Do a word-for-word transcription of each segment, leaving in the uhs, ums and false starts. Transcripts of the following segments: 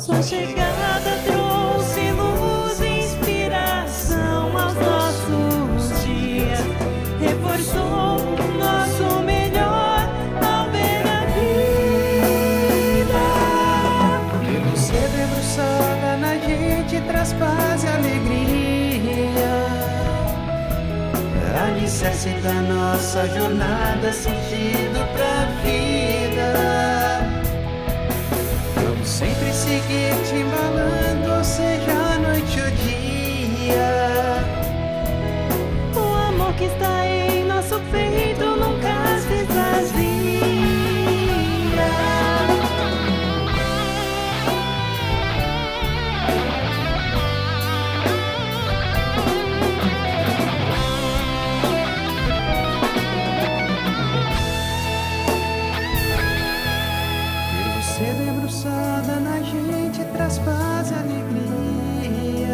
Sua chegada trouxe luz e inspiração aos nossos dias, reforçou o nosso melhor ao ver a vida. Pelo ser debruçada na gente traz paz e alegria, alicerce da nossa jornada, sentido pra vida. Vamos sempre seguir te embalando, seja a noite ou dia. O amor que está em nosso peito nunca se esvazia. Ser debruçada na gente traz paz e alegria,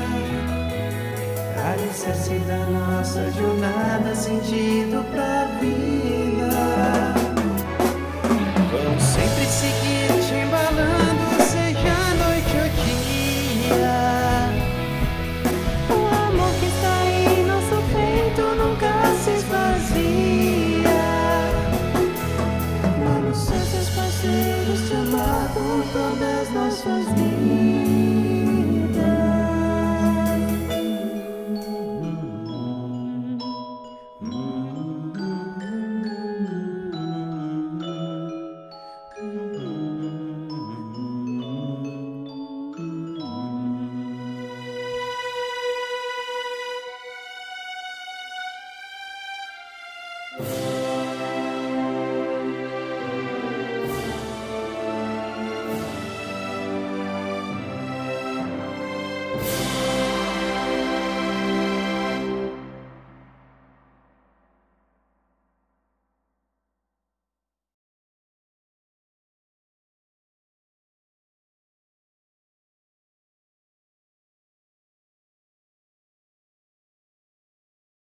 alicerce da nossa jornada, sentido pra vida. Vamos sempre seguir te embalando, seja noite ou dia. O amor que está em nosso peito nunca se esvazia. Vamos ser seus parceiros, te amar por todas nossas vidas.